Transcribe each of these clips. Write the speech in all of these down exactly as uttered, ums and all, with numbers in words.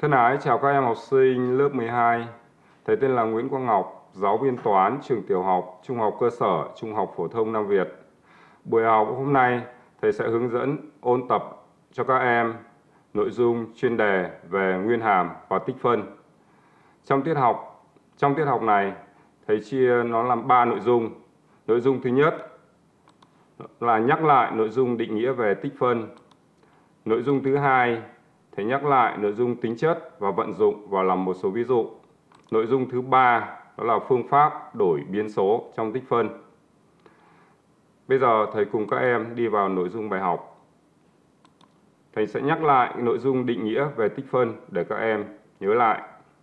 Thân ái chào các em học sinh lớp mười hai. Thầy tên là Nguyễn Quang Ngọc, giáo viên toán trường tiểu học, trung học cơ sở, trung học phổ thông Nam Việt. Buổi học hôm nay, thầy sẽ hướng dẫn ôn tập cho các em nội dung chuyên đề về nguyên hàm và tích phân. Trong tiết học, trong tiết học này, thầy chia nó làm ba nội dung. Nội dung thứ nhất là nhắc lại nội dung định nghĩa về tích phân. Nội dung thứ hai, thầy nhắc lại nội dung tính chất và vận dụng và làm một số ví dụ. Nội dung thứ ba đó là phương pháp đổi biến số trong tích phân. Bây giờ thầy cùng các em đi vào nội dung bài học. Thầy sẽ nhắc lại nội dung định nghĩa về tích phân để các em nhớ lại.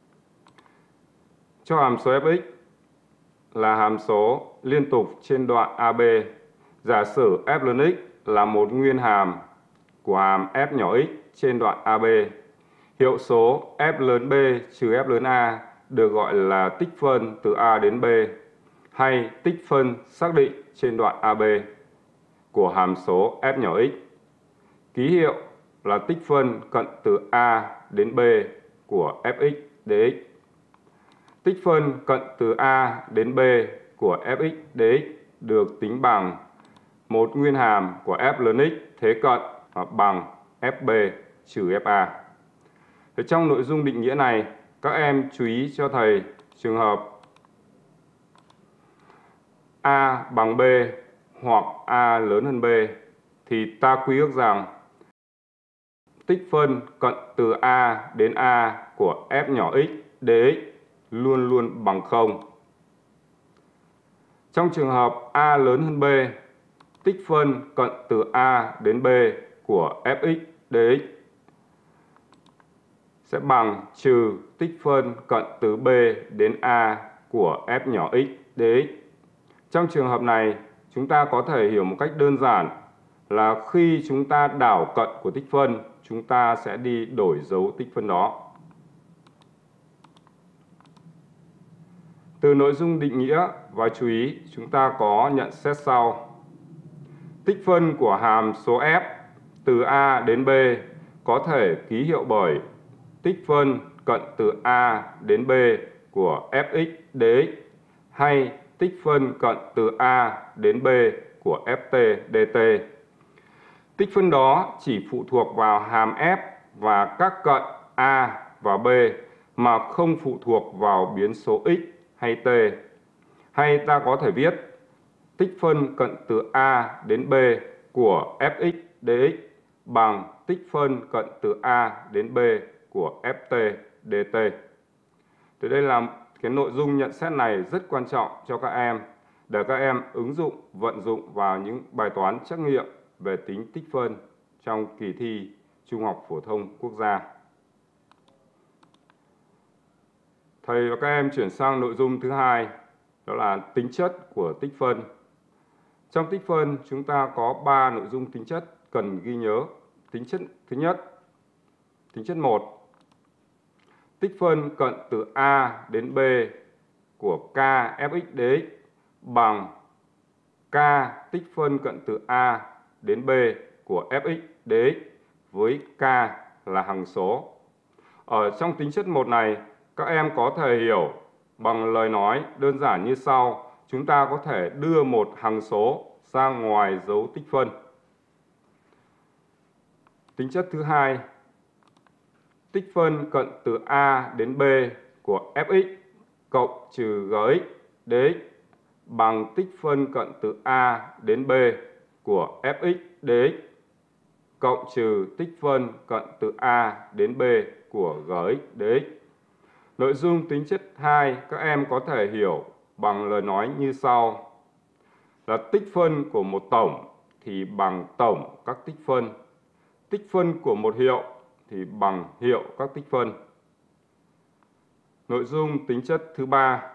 Cho hàm số f(x) là hàm số liên tục trên đoạn a bê. Giả sử f lớn x là một nguyên hàm của hàm f nhỏ x trên đoạn a bê. Hiệu số f lớn b trừ f lớn a được gọi là tích phân từ a đến b, hay tích phân xác định trên đoạn a bê của hàm số f nhỏ x. Ký hiệu là tích phân cận từ a đến b của fx dx. Tích phân cận từ a đến b của fx dx được tính bằng một nguyên hàm của f lớn x thế cận và bằng fb trừ fa. Ở trong nội dung định nghĩa này, các em chú ý cho thầy trường hợp a bằng b hoặc a lớn hơn b thì ta quy ước rằng tích phân cận từ a đến a của f nhỏ x dx luôn luôn bằng không. Trong trường hợp a lớn hơn b, tích phân cận từ a đến b của fx dx sẽ bằng trừ tích phân cận từ b đến a của f nhỏ x dx. Trong trường hợp này, chúng ta có thể hiểu một cách đơn giản là khi chúng ta đảo cận của tích phân, chúng ta sẽ đi đổi dấu tích phân đó. Từ nội dung định nghĩa và chú ý, chúng ta có nhận xét sau. Tích phân của hàm số f từ a đến b có thể ký hiệu bởi tích phân cận từ a đến b của fx dx hay tích phân cận từ a đến b của ft dt. Tích phân đó chỉ phụ thuộc vào hàm f và các cận a và b mà không phụ thuộc vào biến số x hay t. Hay ta có thể viết tích phân cận từ a đến b của fx dx bằng tích phân cận từ a đến b của ft dt. Từ đây là cái nội dung nhận xét này rất quan trọng cho các em để các em ứng dụng, vận dụng vào những bài toán trắc nghiệm về tính tích phân trong kỳ thi Trung học phổ thông quốc gia. Thầy và các em chuyển sang nội dung thứ hai, đó là tính chất của tích phân. Trong tích phân, chúng ta có ba nội dung tính chất cần ghi nhớ. Tính chất thứ nhất, tính chất một, tích phân cận từ a đến b của k fx dx bằng k tích phân cận từ a đến b của fx dx với k là hằng số. Ở trong tính chất một này, các em có thể hiểu bằng lời nói đơn giản như sau. Chúng ta có thể đưa một hằng số ra ngoài dấu tích phân. Tính chất thứ hai, tích phân cận từ a đến b của fx cộng trừ gx dx bằng tích phân cận từ a đến b của fx dx cộng trừ tích phân cận từ a đến b của gx dx. Nội dung tính chất hai các em có thể hiểu bằng lời nói như sau. Là tích phân của một tổng thì bằng tổng các tích phân. Tích phân của một hiệu thì bằng hiệu các tích phân. Nội dung tính chất thứ ba.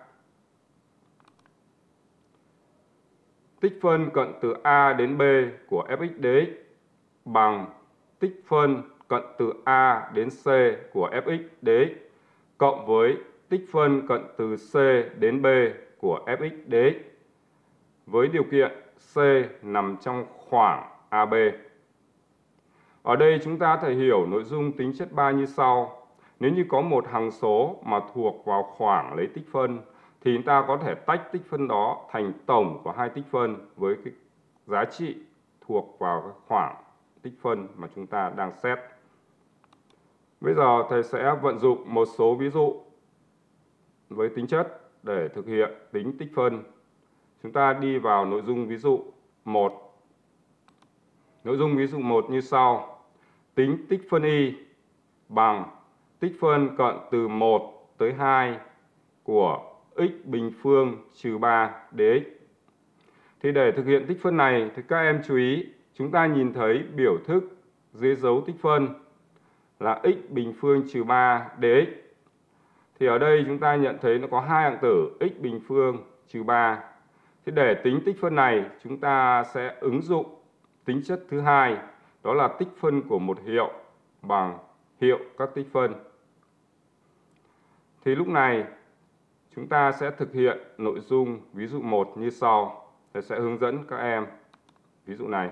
Tích phân cận từ a đến b của fx dx bằng tích phân cận từ a đến c của fx dx cộng với tích phân cận từ c đến b của fx dx với điều kiện c nằm trong khoảng a bê. Ở đây chúng ta thể hiểu nội dung tính chất ba như sau. Nếu như có một hằng số mà thuộc vào khoảng lấy tích phân thì chúng ta có thể tách tích phân đó thành tổng của hai tích phân với cái giá trị thuộc vào cái khoảng tích phân mà chúng ta đang xét. Bây giờ thầy sẽ vận dụng một số ví dụ với tính chất để thực hiện tính tích phân. Chúng ta đi vào nội dung ví dụ một. Nội dung ví dụ một như sau. Tính tích phân y bằng tích phân cận từ một tới hai của x bình phương trừ ba dx. Thì để thực hiện tích phân này thì các em chú ý, chúng ta nhìn thấy biểu thức dưới dấu tích phân là x bình phương trừ ba dx. Thì ở đây chúng ta nhận thấy nó có hai hạng tử x bình phương trừ ba. Thì để tính tích phân này chúng ta sẽ ứng dụng tính chất thứ hai, đó là tích phân của một hiệu bằng hiệu các tích phân. Thì lúc này chúng ta sẽ thực hiện nội dung ví dụ một như sau. Thầy sẽ hướng dẫn các em ví dụ này.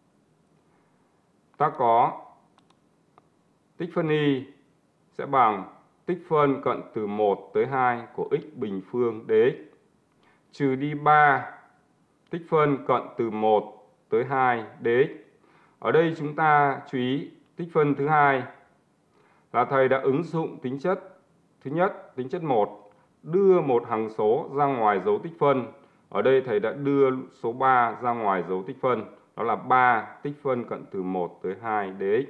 Ta có tích phân y sẽ bằng tích phân cận từ một tới hai của x bình phương dx trừ đi ba tích phân cận từ một tới hai dx. Ở đây chúng ta chú ý tích phân thứ hai là thầy đã ứng dụng tính chất thứ nhất, tính chất một, đưa một hằng số ra ngoài dấu tích phân. Ở đây thầy đã đưa số ba ra ngoài dấu tích phân, đó là ba tích phân cận từ một tới hai dx.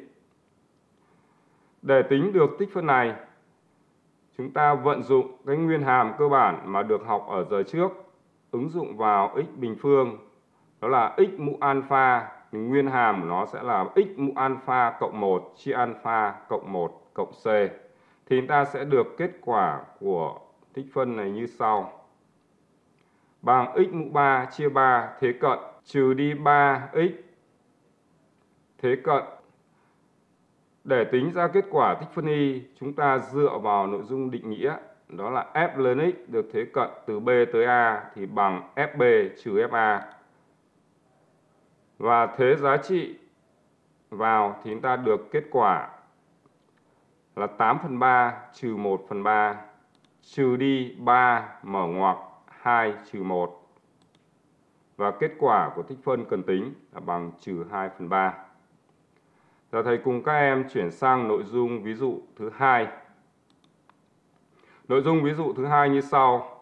Để tính được tích phân này, chúng ta vận dụng cái nguyên hàm cơ bản mà được học ở giờ trước, ứng dụng vào x bình phương, đó là x mũ alpha, nguyên hàm của nó sẽ là x mũ alpha cộng một chia alpha cộng một cộng c. Thì chúng ta sẽ được kết quả của tích phân này như sau. Bằng x mũ ba chia ba thế cận trừ đi ba x thế cận. Để tính ra kết quả tích phân y, chúng ta dựa vào nội dung định nghĩa, đó là f lên x được thế cận từ b tới a thì bằng fb trừ fa. Và thế giá trị vào thì chúng ta được kết quả là tám phần ba trừ một phần ba trừ đi ba mở ngoặc hai trừ một. Và kết quả của tích phân cần tính là bằng trừ hai phần ba. Giờ thầy cùng các em chuyển sang nội dung ví dụ thứ hai. Nội dung ví dụ thứ hai như sau.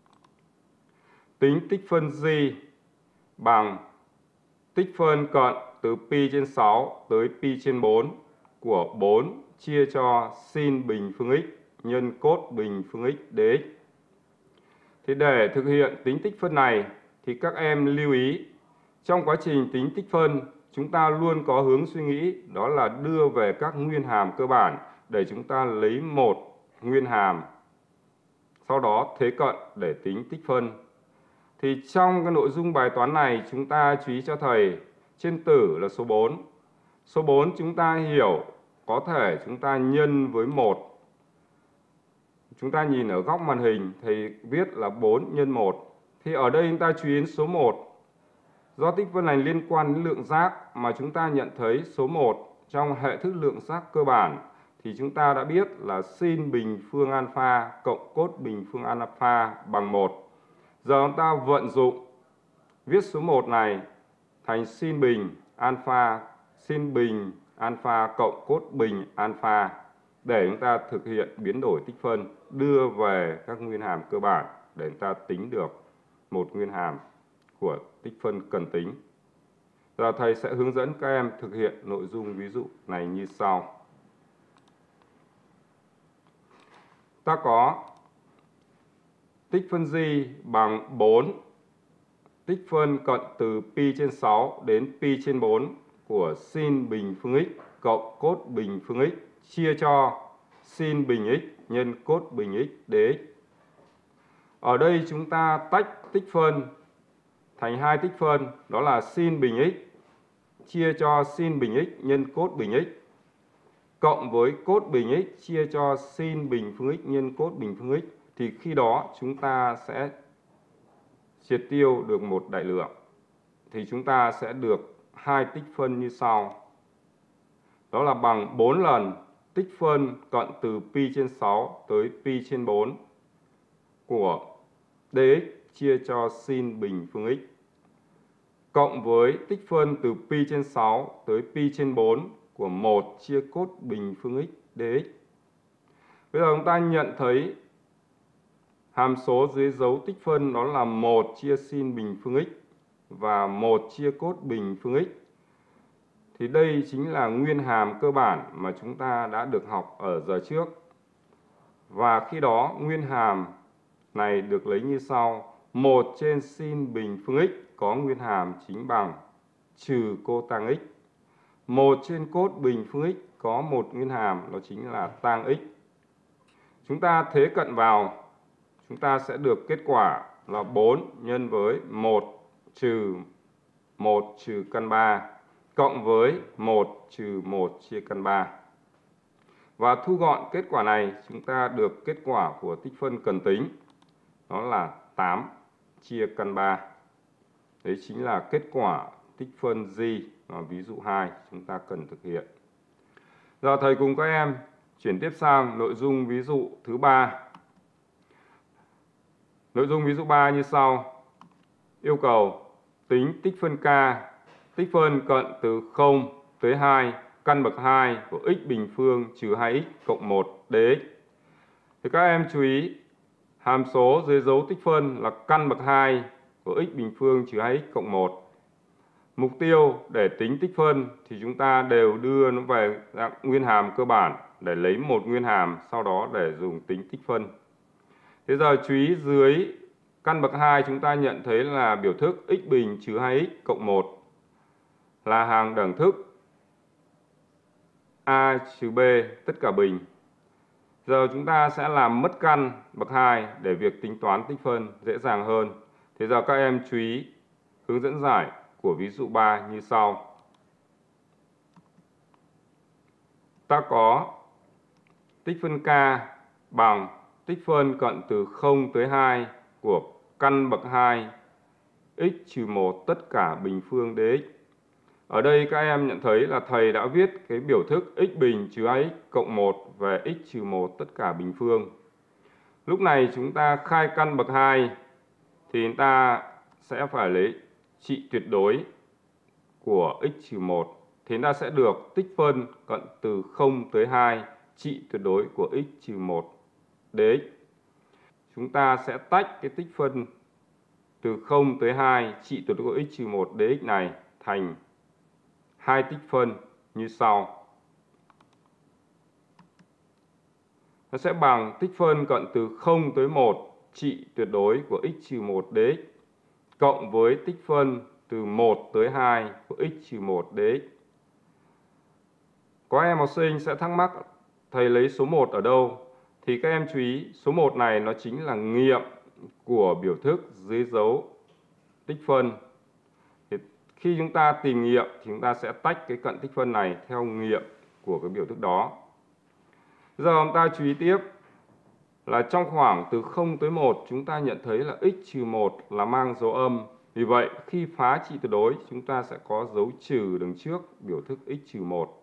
Tính tích phân g bằng tích phân cận từ pi trên sáu tới pi trên bốn của bốn chia cho sin bình phương x nhân cos bình phương x dx. Thì để thực hiện tính tích phân này thì các em lưu ý, trong quá trình tính tích phân chúng ta luôn có hướng suy nghĩ, đó là đưa về các nguyên hàm cơ bản để chúng ta lấy một nguyên hàm, sau đó thế cận để tính tích phân. Thì trong cái nội dung bài toán này chúng ta chú ý cho thầy, trên tử là số bốn. Số bốn chúng ta hiểu có thể chúng ta nhân với một. Chúng ta nhìn ở góc màn hình thầy viết là bốn nhân một. Thì ở đây chúng ta chú ý đến số một. Do tích phân này liên quan đến lượng giác mà chúng ta nhận thấy số một trong hệ thức lượng giác cơ bản thì chúng ta đã biết là sin bình phương alpha cộng cos bình phương alpha bằng một. Giờ chúng ta vận dụng viết số một này thành sin bình alpha, sin bình alpha cộng cos bình alpha để chúng ta thực hiện biến đổi tích phân, đưa về các nguyên hàm cơ bản để chúng ta tính được một nguyên hàm của tích phân cần tính. Giờ thầy sẽ hướng dẫn các em thực hiện nội dung ví dụ này như sau. Ta có tích phân g bằng bốn tích phân cận từ pi trên sáu đến pi trên bốn của sin bình phương x cộng cos bình phương x chia cho sin bình x nhân cos bình x dx. Ở đây chúng ta tách tích phân thành hai tích phân, đó là sin bình x chia cho sin bình x nhân cos bình x cộng với cos bình x chia cho sin bình phương x nhân cos bình phương x. Thì khi đó chúng ta sẽ triệt tiêu được một đại lượng. Thì chúng ta sẽ được hai tích phân như sau. Đó là bằng bốn lần tích phân cận từ pi trên sáu tới pi trên bốn của dx chia cho sin bình phương x cộng với tích phân từ pi trên sáu tới pi trên bốn của một chia cốt bình phương x dx. Bây giờ chúng ta nhận thấy hàm số dưới dấu tích phân đó là một chia sin bình phương x và một chia cốt bình phương x. Thì đây chính là nguyên hàm cơ bản mà chúng ta đã được học ở giờ trước. Và khi đó nguyên hàm này được lấy như sau: một trên sin bình phương x có nguyên hàm chính bằng trừ cô tang x. một trên cốt bình phương x có một nguyên hàm đó chính là tang x. Chúng ta thế cận vào, chúng ta sẽ được kết quả là bốn nhân với một trừ một trừ căn ba cộng với một trừ một chia căn ba. Và thu gọn kết quả này, chúng ta được kết quả của tích phân cần tính, đó là tám chia căn ba. Đấy chính là kết quả tích phân G mà ví dụ hai chúng ta cần thực hiện. Giờ thầy cùng các em chuyển tiếp sang nội dung ví dụ thứ ba. Nội dung ví dụ ba như sau. Yêu cầu tính tích phân K, tích phân cận từ không tới hai căn bậc hai của x bình phương trừ hai x cộng một dx. Thì các em chú ý, hàm số dưới dấu tích phân là căn bậc hai của x bình phương trừ hai x cộng một. Mục tiêu để tính tích phân thì chúng ta đều đưa nó về dạng nguyên hàm cơ bản để lấy một nguyên hàm, sau đó để dùng tính tích phân. Thế giờ chú ý dưới căn bậc hai chúng ta nhận thấy là biểu thức x bình trừ hai x cộng một là hàng đẳng thức a trừ b tất cả bình. Giờ chúng ta sẽ làm mất căn bậc hai để việc tính toán tích phân dễ dàng hơn. Thế giờ các em chú ý hướng dẫn giải của ví dụ ba như sau. Ta có tích phân K bằng tích phân cận từ không tới hai của căn bậc hai x trừ một tất cả bình phương dx. Ở đây các em nhận thấy là thầy đã viết cái biểu thức x bình trừ hai x cộng một về x trừ một tất cả bình phương. Lúc này chúng ta khai căn bậc hai thì chúng ta sẽ phải lấy trị tuyệt đối của x trừ một. Thì chúng ta sẽ được tích phân cận từ không tới hai trị tuyệt đối của x trừ một dx. Chúng ta sẽ tách cái tích phân từ không tới hai trị tuyệt đối của x trừ một dx này thành hai tích phân như sau. Nó sẽ bằng tích phân cận từ không tới một trị tuyệt đối của x trừ một dx cộng với tích phân từ một tới hai của x trừ một dx. Có em học sinh sẽ thắc mắc thầy lấy số một ở đâu? Thì các em chú ý, số một này nó chính là nghiệm của biểu thức dưới dấu tích phân. Thì khi chúng ta tìm nghiệm thì chúng ta sẽ tách cái cận tích phân này theo nghiệm của cái biểu thức đó. Giờ chúng ta chú ý tiếp là trong khoảng từ không tới một chúng ta nhận thấy là x trừ một là mang dấu âm. Vì vậy khi phá trị tuyệt đối chúng ta sẽ có dấu trừ đằng trước biểu thức x trừ một.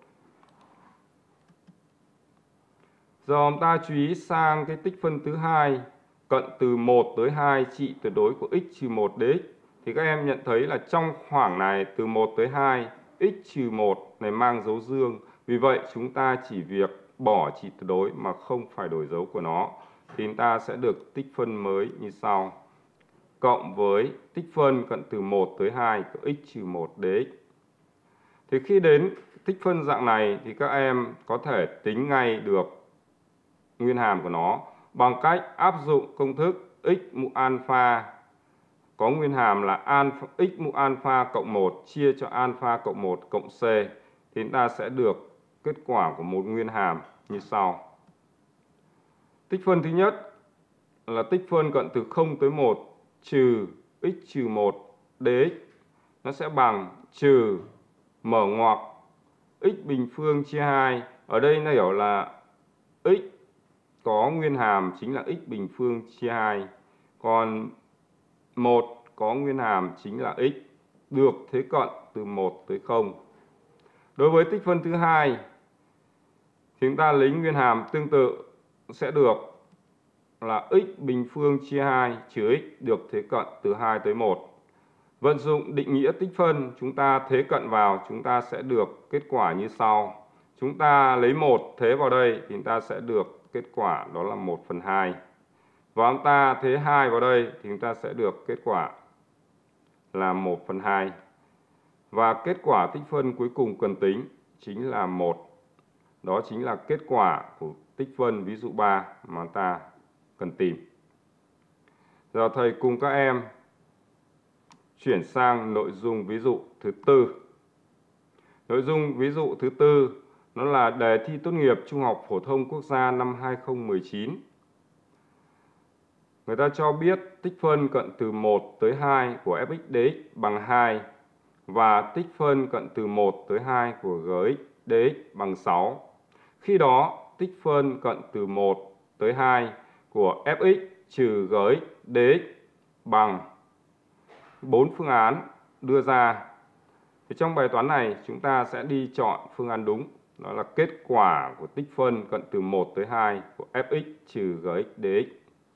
Giờ chúng ta chú ý sang cái tích phân thứ hai cận từ một tới hai trị tuyệt đối của x trừ một dx. Thì các em nhận thấy là trong khoảng này từ một tới hai x trừ một này mang dấu dương. Vì vậy chúng ta chỉ việc bỏ trị tuyệt đối mà không phải đổi dấu của nó. Thì chúng ta sẽ được tích phân mới như sau. Cộng với tích phân cận từ một tới hai của x trừ một dx. Thì khi đến tích phân dạng này thì các em có thể tính ngay được nguyên hàm của nó bằng cách áp dụng công thức x mũ alpha có nguyên hàm là alpha, x mũ alpha cộng một chia cho alpha cộng một cộng c. Thì chúng ta sẽ được kết quả của một nguyên hàm như sau. Tích phân thứ nhất là tích phân cận từ không tới một trừ x trừ một dx. Nó sẽ bằng trừ mở ngoặc x bình phương chia hai. Ở đây nó hiểu là x có nguyên hàm chính là x bình phương chia hai. Còn một có nguyên hàm chính là x, được thế cận từ một tới không. Đối với tích phân thứ hai thì chúng ta lấy nguyên hàm tương tự sẽ được là x bình phương chia hai trừ x được thế cận từ hai tới một. Vận dụng định nghĩa tích phân, chúng ta thế cận vào, chúng ta sẽ được kết quả như sau. Chúng ta lấy một thế vào đây thì chúng ta sẽ được kết quả đó là một phần hai. Và chúng ta thế hai vào đây thì chúng ta sẽ được kết quả là một phần hai. Và kết quả tích phân cuối cùng cần tính chính là một. Đó chính là kết quả của tích phân ví dụ ba mà ta cần tìm. Giờ thầy cùng các em chuyển sang nội dung ví dụ thứ tư. Nội dung ví dụ thứ tư nó là đề thi tốt nghiệp Trung học phổ thông quốc gia năm hai không một chín. Người ta cho biết tích phân cận từ một tới hai của f(x) dx bằng hai và tích phân cận từ một tới hai của gx dx bằng sáu. Khi đó, tích phân cận từ một tới hai của f(x) trừ gx dx bằng bốn phương án đưa ra. Thì trong bài toán này chúng ta sẽ đi chọn phương án đúng, đó là kết quả của tích phân cận từ một tới hai của f(x) trừ gx dx.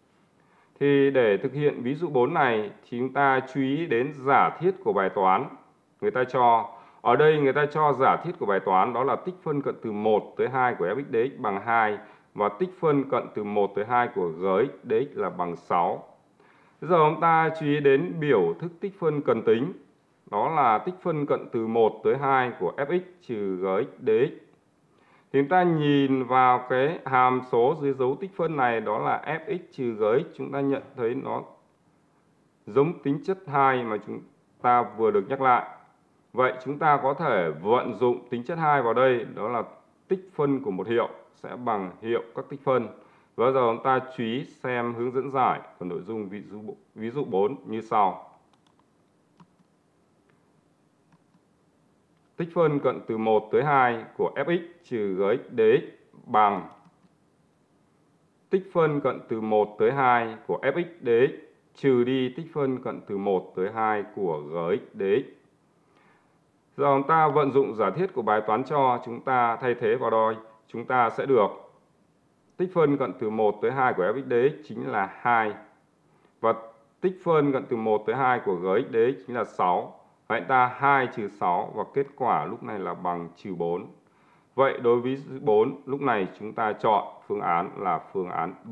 Thì để thực hiện ví dụ bốn này thì chúng ta chú ý đến giả thiết của bài toán. Người ta cho, ở đây người ta cho giả thiết của bài toán đó là tích phân cận từ một tới hai của f(x) dx bằng hai và tích phân cận từ một tới hai của gx dx là bằng sáu. Bây giờ chúng ta chú ý đến biểu thức tích phân cần tính, đó là tích phân cận từ một tới hai của f(x) trừ gx dx. Thì chúng ta nhìn vào cái hàm số dưới dấu tích phân này, đó là f(x) trừ gx, chúng ta nhận thấy nó giống tính chất hai mà chúng ta vừa được nhắc lại. Vậy chúng ta có thể vận dụng tính chất hai vào đây, đó là tích phân của một hiệu sẽ bằng hiệu các tích phân. Bây giờ chúng ta chú ý xem hướng dẫn giải của nội dung ví dụ, ví dụ bốn như sau. Tích phân cận từ một tới hai của f(x) trừ gx dx bằng tích phân cận từ một tới hai của f(x) dx trừ đi tích phân cận từ một tới hai của gx dx. Giờ chúng ta vận dụng giả thiết của bài toán cho, chúng ta thay thế vào đây, chúng ta sẽ được tích phân cận từ một tới hai của f(x) dx chính là hai và tích phân cận từ một tới hai của gx dx chính là sáu. Vậy ta hai trừ sáu và kết quả lúc này là bằng trừ bốn. Vậy đối với bốn, lúc này chúng ta chọn phương án là phương án B.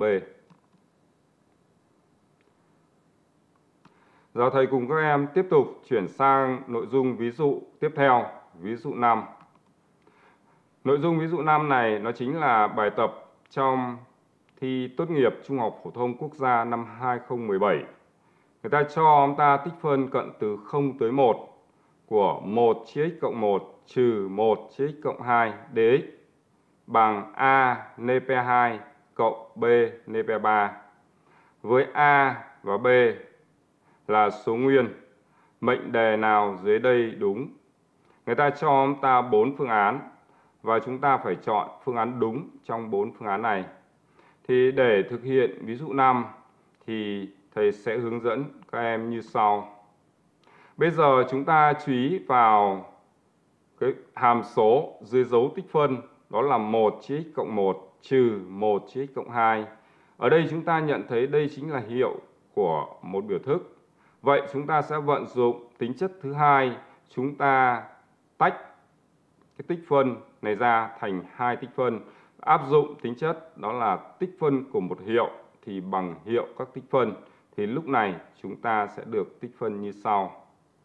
Giờ thầy cùng các em tiếp tục chuyển sang nội dung ví dụ tiếp theo, ví dụ năm. Nội dung ví dụ năm này nó chính là bài tập trong thi tốt nghiệp Trung học phổ thông quốc gia năm hai không một bảy. Người ta cho chúng ta tích phân cận từ không tới một của một chia x cộng một trừ một chia x cộng hai dx bằng a nhân p hai cộng b nhân p ba. Với a và b là số nguyên, mệnh đề nào dưới đây đúng? Người ta cho chúng ta bốn phương án và chúng ta phải chọn phương án đúng trong bốn phương án này. Thì để thực hiện ví dụ năm thì thầy sẽ hướng dẫn các em như sau. Bây giờ chúng ta chú ý vào cái hàm số dưới dấu tích phân, đó là một chia x cộng một trừ một chia x cộng hai. Ở đây chúng ta nhận thấy đây chính là hiệu của một biểu thức. Vậy chúng ta sẽ vận dụng tính chất thứ hai, chúng ta tách cái tích phân này ra thành hai tích phân, áp dụng tính chất đó là tích phân của một hiệu thì bằng hiệu các tích phân. Thì lúc này chúng ta sẽ được tích phân như sau.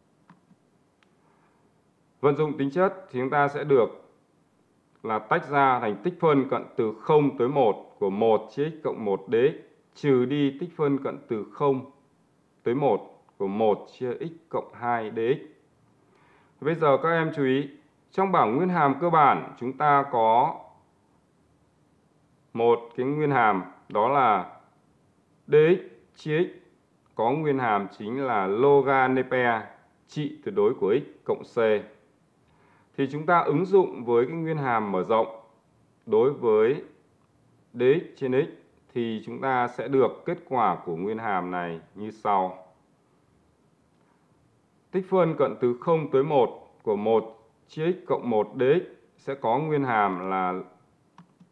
Vận dụng tính chất thì chúng ta sẽ được là tách ra thành tích phân cận từ không tới một của một chia x cộng một dx trừ đi tích phân cận từ không tới một của một chia x cộng hai dx. Bây giờ các em chú ý, trong bảng nguyên hàm cơ bản chúng ta có một cái nguyên hàm đó là dx chia x có nguyên hàm chính là loganepe trị tuyệt đối của x cộng c. Thì chúng ta ứng dụng với cái nguyên hàm mở rộng đối với dx trên x thì chúng ta sẽ được kết quả của nguyên hàm này như sau. Tích phân cận từ không tới một của một chia x cộng một dx sẽ có nguyên hàm là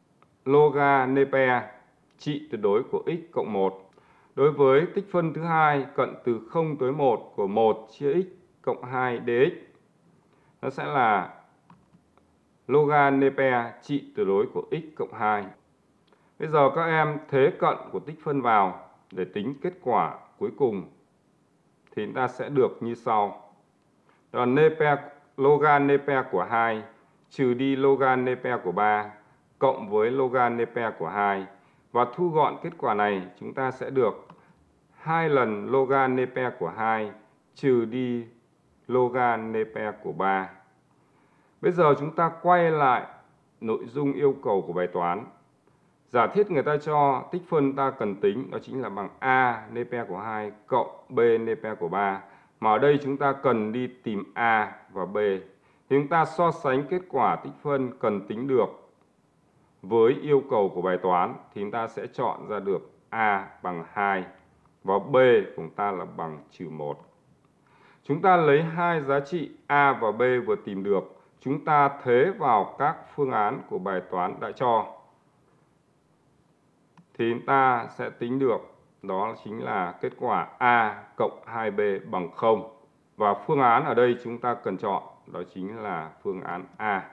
loganepe trị tuyệt đối của x cộng một. Đối với tích phân thứ hai cận từ không tới một của một chia x cộng hai dx, nó sẽ là loganepe trị tuyệt đối của x cộng hai. Bây giờ các em thế cận của tích phân vào để tính kết quả cuối cùng thì chúng ta sẽ được như sau. Đó là nepe, loganepe của hai trừ đi loganepe của ba cộng với loganepe của hai, và thu gọn kết quả này chúng ta sẽ được hai lần loganepe của hai trừ đi loganepe của ba. Bây giờ chúng ta quay lại nội dung yêu cầu của bài toán. Giả thiết người ta cho tích phân ta cần tính đó chính là bằng a nepe của hai cộng b nepe của ba. Mà ở đây chúng ta cần đi tìm a và b. Thì chúng ta so sánh kết quả tích phân cần tính được với yêu cầu của bài toán thì chúng ta sẽ chọn ra được a bằng hai và b của chúng ta là bằng trừ một. Chúng ta lấy hai giá trị a và b vừa tìm được, chúng ta thế vào các phương án của bài toán đã cho thì chúng ta sẽ tính được đó chính là kết quả a cộng hai b bằng không. Và phương án ở đây chúng ta cần chọn đó chính là phương án A.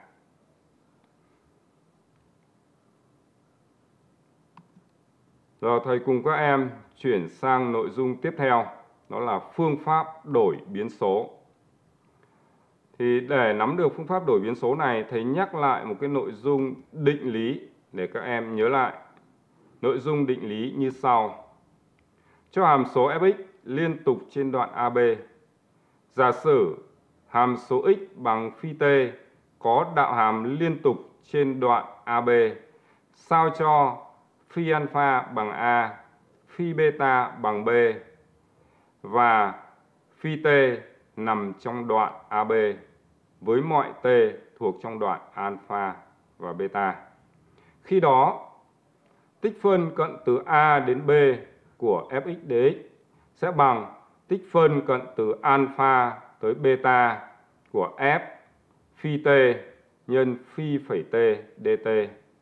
Giờ thầy cùng các em chuyển sang nội dung tiếp theo, đó là phương pháp đổi biến số. Thì để nắm được phương pháp đổi biến số này, thầy nhắc lại một cái nội dung định lý để các em nhớ lại. Nội dung định lý như sau. Cho hàm số f(x) liên tục trên đoạn a bê. Giả sử hàm số x bằng phi t có đạo hàm liên tục trên đoạn a bê, sao cho phi alpha bằng a, phi beta bằng b và phi t nằm trong đoạn a bê với mọi t thuộc trong đoạn alpha và beta. Khi đó, tích phân cận từ a đến b của f(x) dx sẽ bằng tích phân cận từ alpha tới beta của f phi t nhân phi phẩy t dt.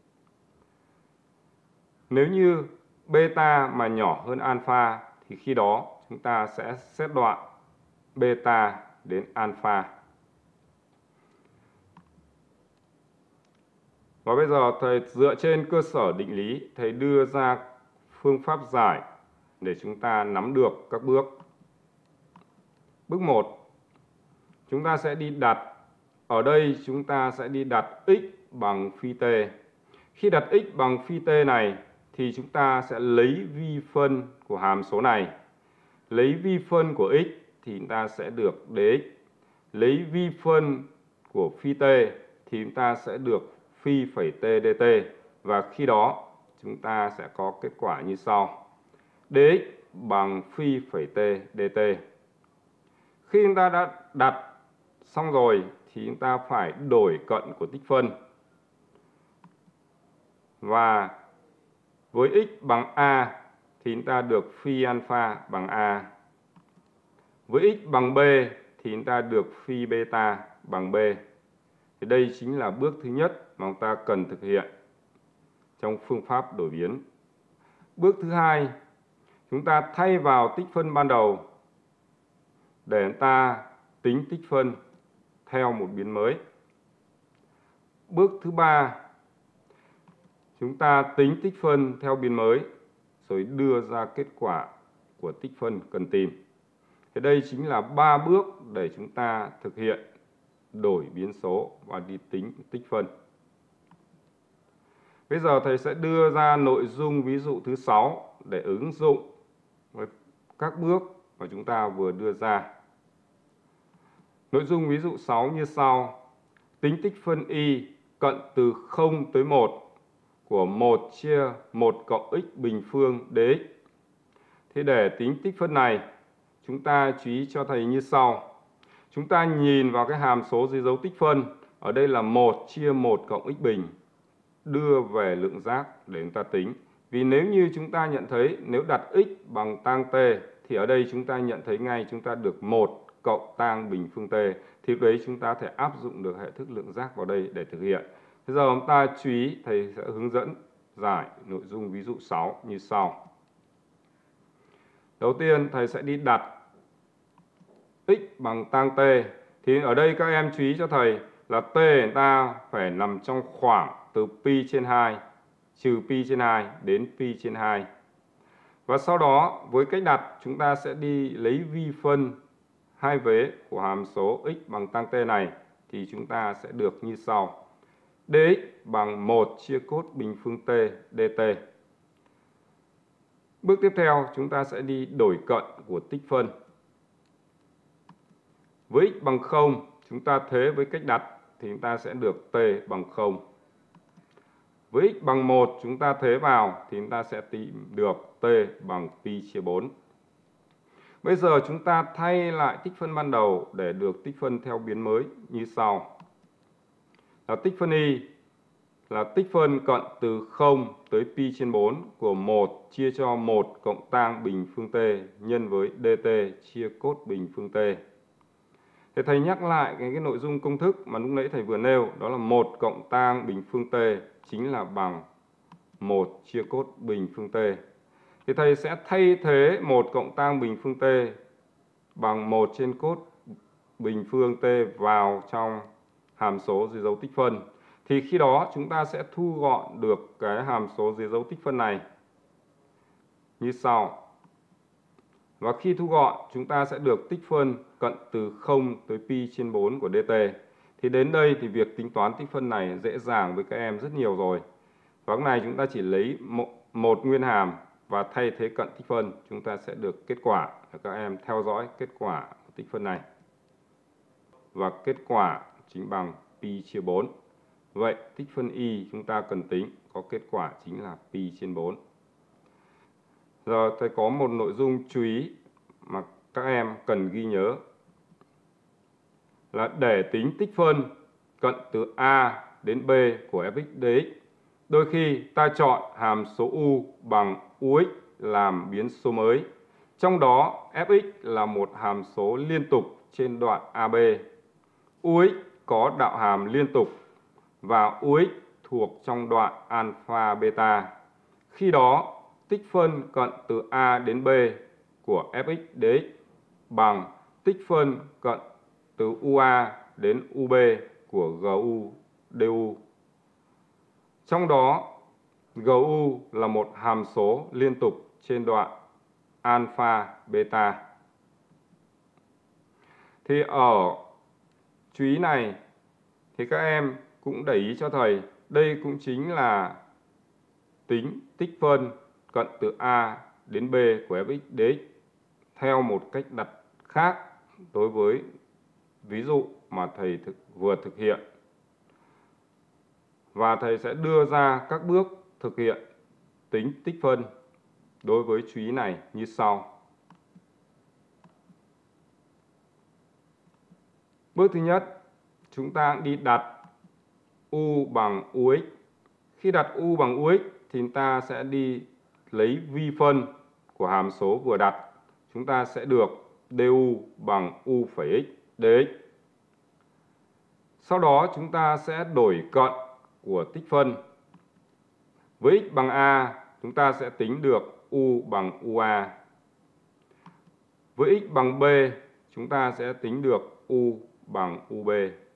Nếu như beta mà nhỏ hơn alpha thì khi đó chúng ta sẽ xét đoạn beta đến alpha. Và bây giờ thầy dựa trên cơ sở định lý, thầy đưa ra phương pháp giải để chúng ta nắm được các bước. Bước một, chúng ta sẽ đi đặt, ở đây chúng ta sẽ đi đặt x bằng phi t. Khi đặt x bằng phi t này thì chúng ta sẽ lấy vi phân của hàm số này. Lấy vi phân của x thì chúng ta sẽ được dx. Lấy vi phân của phi t thì chúng ta sẽ được phi phẩy t dt. Và khi đó chúng ta sẽ có kết quả như sau. Dx bằng phi phẩy t dt. Khi chúng ta đã đặt xong rồi thì chúng ta phải đổi cận của tích phân. Và với x bằng a thì chúng ta được phi alpha bằng a. Với x bằng b thì chúng ta được phi beta bằng b. Thì đây chính là bước thứ nhất mà chúng ta cần thực hiện trong phương pháp đổi biến. Bước thứ hai, chúng ta thay vào tích phân ban đầu để chúng ta tính tích phân theo một biến mới. Bước thứ ba, chúng ta tính tích phân theo biến mới rồi đưa ra kết quả của tích phân cần tìm. Thì đây chính là ba bước để chúng ta thực hiện đổi biến số và đi tính tích phân. Bây giờ thầy sẽ đưa ra nội dung ví dụ thứ sáu để ứng dụng với các bước mà chúng ta vừa đưa ra. Nội dung ví dụ sáu như sau. Tính tích phân y cận từ không tới một của một chia một cộng x bình phương dx. Thế để tính tích phân này, chúng ta chú ý cho thầy như sau. Chúng ta nhìn vào cái hàm số dưới dấu tích phân, ở đây là một chia một cộng x bình, đưa về lượng giác để chúng ta tính. Vì nếu như chúng ta nhận thấy nếu đặt x bằng tang t thì ở đây chúng ta nhận thấy ngay chúng ta được một cộng tang bình phương t. Thì đấy chúng ta thể áp dụng được hệ thức lượng giác vào đây để thực hiện. Bây giờ chúng ta chú ý, thầy sẽ hướng dẫn giải nội dung ví dụ sáu như sau. Đầu tiên thầy sẽ đi đặt x bằng tang t. Thì ở đây các em chú ý cho thầy là t chúng ta phải nằm trong khoảng từ pi trên hai trừ pi trên hai đến pi trên hai. Và sau đó với cách đặt chúng ta sẽ đi lấy vi phân hai vế của hàm số x bằng tang t này thì chúng ta sẽ được như sau. Dx bằng một chia cos bình phương t dt. Bước tiếp theo chúng ta sẽ đi đổi cận của tích phân. Với x bằng không chúng ta thế với cách đặt thì chúng ta sẽ được t bằng không. Với x bằng một chúng ta thế vào thì chúng ta sẽ tìm được t bằng pi chia bốn. Bây giờ chúng ta thay lại tích phân ban đầu để được tích phân theo biến mới như sau. Là tích phân y là tích phân cận từ không tới pi trên bốn của một chia cho một cộng tang bình phương t nhân với dt chia cos bình phương t. Thì thầy nhắc lại cái, cái nội dung công thức mà lúc nãy thầy vừa nêu, đó là một cộng tang bình phương t chính là bằng một chia cos bình phương t. Thì thầy sẽ thay thế một cộng tang bình phương t bằng một trên cos bình phương t vào trong hàm số dưới dấu tích phân. Thì khi đó chúng ta sẽ thu gọn được cái hàm số dưới dấu tích phân này như sau. Và khi thu gọn chúng ta sẽ được tích phân cận từ không tới pi trên bốn của dt. Thì đến đây thì việc tính toán tích phân này dễ dàng với các em rất nhiều rồi. Và lúc này chúng ta chỉ lấy một, một nguyên hàm và thay thế cận tích phân, chúng ta sẽ được kết quả. Các em theo dõi kết quả của tích phân này. Và kết quả chính bằng pi chia bốn. Vậy tích phân y chúng ta cần tính có kết quả chính là pi trên bốn. Giờ thầy có một nội dung chú ý mà các em cần ghi nhớ. Là để tính tích phân cận từ a đến b của fx dx, đôi khi ta chọn hàm số u bằng ux làm biến số mới. Trong đó fx là một hàm số liên tục trên đoạn a bê. Ux có đạo hàm liên tục và ux thuộc trong đoạn alpha beta. Khi đó tích phân cận từ a đến b của fx dx bằng tích phân cận từ ua đến ub của gu du. Trong đó gu là một hàm số liên tục trên đoạn alpha beta. Thì ở chú ý này thì các em cũng để ý cho thầy, đây cũng chính là tính tích phân cận từ a đến b của fx dx theo một cách đặt khác đối với ví dụ mà thầy thực, vừa thực hiện. Và thầy sẽ đưa ra các bước thực hiện tính tích phân đối với chú ý này như sau. Bước thứ nhất, chúng ta đi đặt u bằng ux. Khi đặt u bằng ux thì chúng ta sẽ đi lấy vi phân của hàm số vừa đặt. Chúng ta sẽ được du bằng u phẩy x dx. Sau đó chúng ta sẽ đổi cận của tích phân. Với x bằng a, chúng ta sẽ tính được u bằng ua. Với x bằng b, chúng ta sẽ tính được u bằng ub.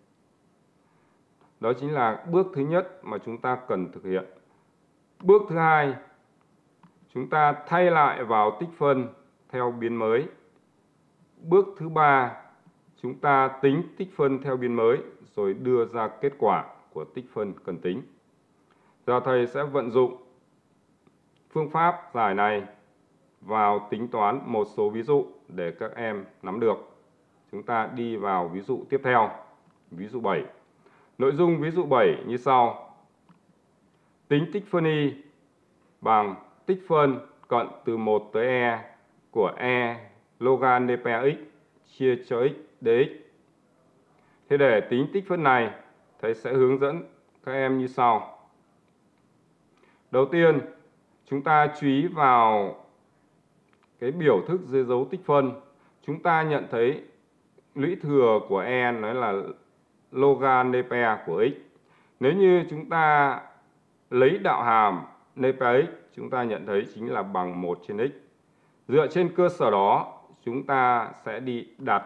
Đó chính là bước thứ nhất mà chúng ta cần thực hiện. Bước thứ hai, chúng ta thay lại vào tích phân theo biến mới. Bước thứ ba, chúng ta tính tích phân theo biến mới rồi đưa ra kết quả của tích phân cần tính. Giờ thầy sẽ vận dụng phương pháp giải này vào tính toán một số ví dụ để các em nắm được. Chúng ta đi vào ví dụ tiếp theo, ví dụ bảy. Nội dung ví dụ bảy như sau. Tính tích phân y bằng tích phân cận từ một tới e của e logan dpa x chia cho x dx. Thế để tính tích phân này, thầy sẽ hướng dẫn các em như sau. Đầu tiên, chúng ta chú ý vào cái biểu thức dưới dấu tích phân. Chúng ta nhận thấy lũy thừa của e nói là logan dpa của x. Nếu như chúng ta lấy đạo hàm N P x chúng ta nhận thấy chính là bằng một trên x. Dựa trên cơ sở đó, chúng ta sẽ đi đặt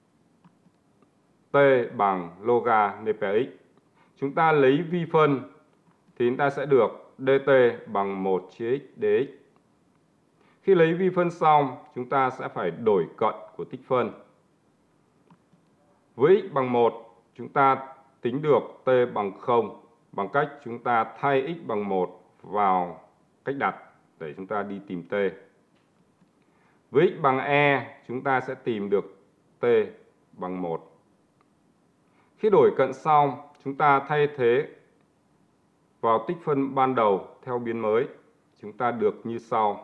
t bằng loga N P x. Chúng ta lấy vi phân thì chúng ta sẽ được dt bằng một chia x dx. Khi lấy vi phân xong, chúng ta sẽ phải đổi cận của tích phân. Với x bằng một, chúng ta tính được t bằng không bằng cách chúng ta thay x bằng một vào cách đặt để chúng ta đi tìm t. Với x bằng e, chúng ta sẽ tìm được t bằng một. Khi đổi cận xong, chúng ta thay thế vào tích phân ban đầu theo biến mới. Chúng ta được như sau.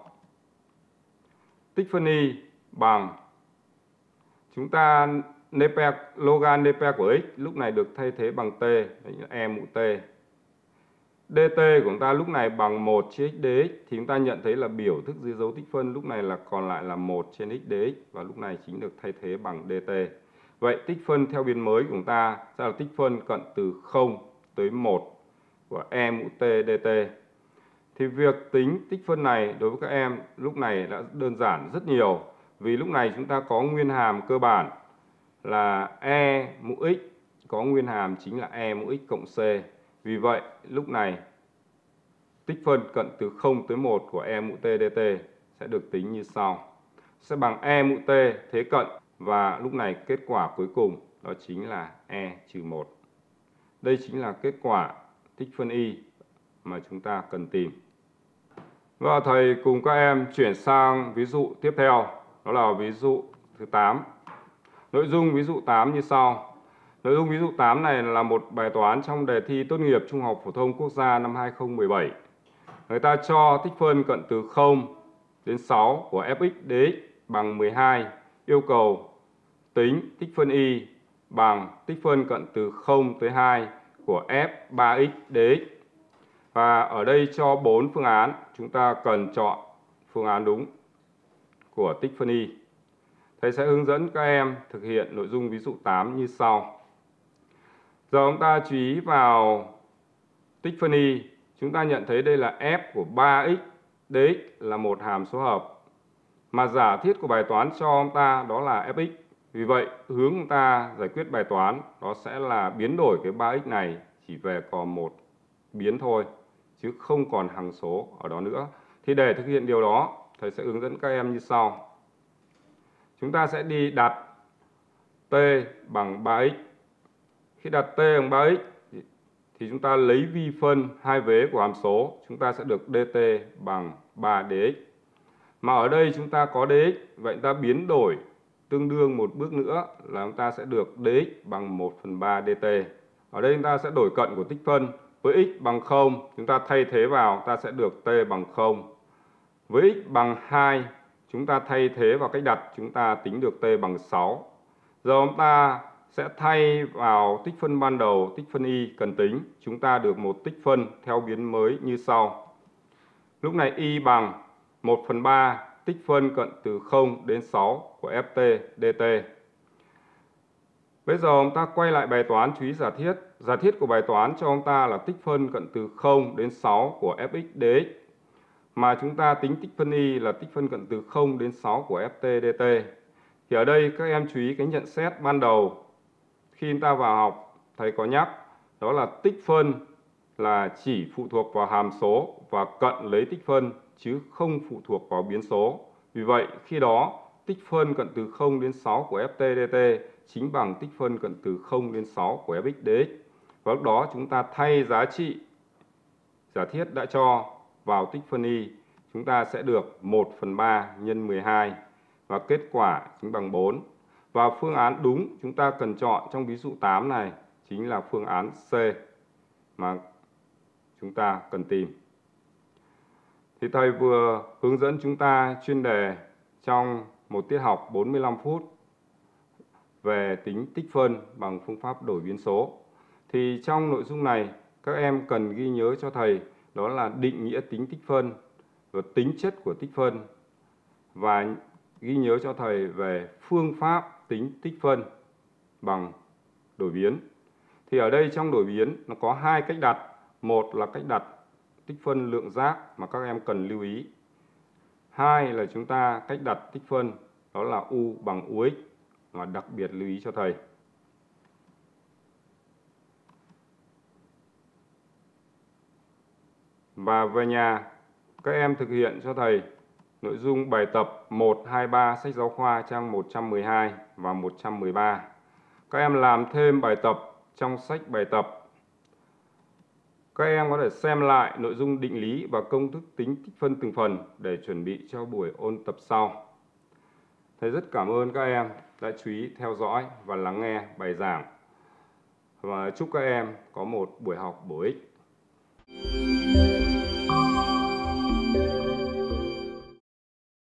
Tích phân y bằng, chúng ta Np, loga Np của x lúc này được thay thế bằng t, e mũ t. dt của chúng ta lúc này bằng một chia x dx, thì chúng ta nhận thấy là biểu thức dưới dấu tích phân lúc này là còn lại là một trên x dx, và lúc này chính được thay thế bằng dt. Vậy tích phân theo biến mới của chúng ta sẽ là tích phân cận từ không tới một của e mũ t dt. Thì việc tính tích phân này đối với các em lúc này đã đơn giản rất nhiều, vì lúc này chúng ta có nguyên hàm cơ bản là e mũ x, có nguyên hàm chính là e mũ x cộng c. Vì vậy, lúc này tích phân cận từ không tới một của e mũ t dt sẽ được tính như sau. Sẽ bằng e mũ t thế cận, và lúc này kết quả cuối cùng đó chính là e trừ một. Đây chính là kết quả tích phân y mà chúng ta cần tìm. Và thầy cùng các em chuyển sang ví dụ tiếp theo, đó là ví dụ thứ tám. Nội dung ví dụ tám như sau. Nội dung ví dụ tám này là một bài toán trong đề thi tốt nghiệp Trung học phổ thông quốc gia năm hai không một bảy. Người ta cho tích phân cận từ không đến sáu của f(x) dx bằng mười hai. Yêu cầu tính tích phân y bằng tích phân cận từ không tới hai của f ba x dx. Và ở đây cho bốn phương án, chúng ta cần chọn phương án đúng của tích phân y. Thầy sẽ hướng dẫn các em thực hiện nội dung ví dụ tám như sau. Giờ chúng ta chú ý vào tích phân y, chúng ta nhận thấy đây là f của ba x dx là một hàm số hợp, mà giả thiết của bài toán cho chúng ta đó là fx. Vì vậy, hướng chúng ta giải quyết bài toán đó sẽ là biến đổi cái ba x này chỉ về còn một biến thôi, chứ không còn hằng số ở đó nữa. Thì để thực hiện điều đó, thầy sẽ hướng dẫn các em như sau. Chúng ta sẽ đi đặt t bằng ba x. Khi đặt t bằng ba x thì chúng ta lấy vi phân hai vế của hàm số, chúng ta sẽ được dt bằng ba dx. Mà ở đây chúng ta có dx, vậy chúng ta biến đổi tương đương một bước nữa là chúng ta sẽ được dx bằng một phần ba dt. Ở đây chúng ta sẽ đổi cận của tích phân. Với x bằng không, chúng ta thay thế vào, ta sẽ được t bằng không. Với x bằng hai, chúng ta thay thế vào cách đặt, chúng ta tính được t bằng sáu. Giờ chúng ta sẽ thay vào tích phân ban đầu, tích phân y cần tính, chúng ta được một tích phân theo biến mới như sau. Lúc này y bằng một phần ba tích phân cận từ không đến sáu của ft dt. Bây giờ chúng ta quay lại bài toán chú ý giả thiết. Giả thiết của bài toán cho chúng ta là tích phân cận từ không đến sáu của fx dx. Mà chúng ta tính tích phân y là tích phân cận từ không đến sáu của ft dt. Thì ở đây các em chú ý cái nhận xét ban đầu. Khi chúng ta vào học, thầy có nhắc, đó là tích phân là chỉ phụ thuộc vào hàm số và cận lấy tích phân, chứ không phụ thuộc vào biến số. Vì vậy, khi đó, tích phân cận từ không đến sáu của ft dt chính bằng tích phân cận từ không đến sáu của fx dx. Và lúc đó chúng ta thay giá trị giả thiết đã cho vào tích phân y, chúng ta sẽ được một phần ba nhân mười hai và kết quả chính bằng bốn. Và phương án đúng chúng ta cần chọn trong ví dụ tám này chính là phương án C mà chúng ta cần tìm. Thì thầy vừa hướng dẫn chúng ta chuyên đề trong một tiết học bốn mươi lăm phút về tính tích phân bằng phương pháp đổi biến số. Thì trong nội dung này các em cần ghi nhớ cho thầy đó là định nghĩa tính tích phân và tính chất của tích phân, và ghi nhớ cho thầy về phương pháp tính tích phân bằng đổi biến. Thì ở đây trong đổi biến nó có hai cách đặt. Một là cách đặt tích phân lượng giác mà các em cần lưu ý. Hai là chúng ta cách đặt tích phân, đó là U bằng u ích mà đặc biệt lưu ý cho thầy. Và về nhà, các em thực hiện cho thầy nội dung bài tập một, hai, ba sách giáo khoa trang một trăm mười hai và một trăm mười ba. Các em làm thêm bài tập trong sách bài tập. Các em có thể xem lại nội dung định lý và công thức tính tích phân từng phần để chuẩn bị cho buổi ôn tập sau. Thầy rất cảm ơn các em đã chú ý theo dõi và lắng nghe bài giảng. Và chúc các em có một buổi học bổ ích.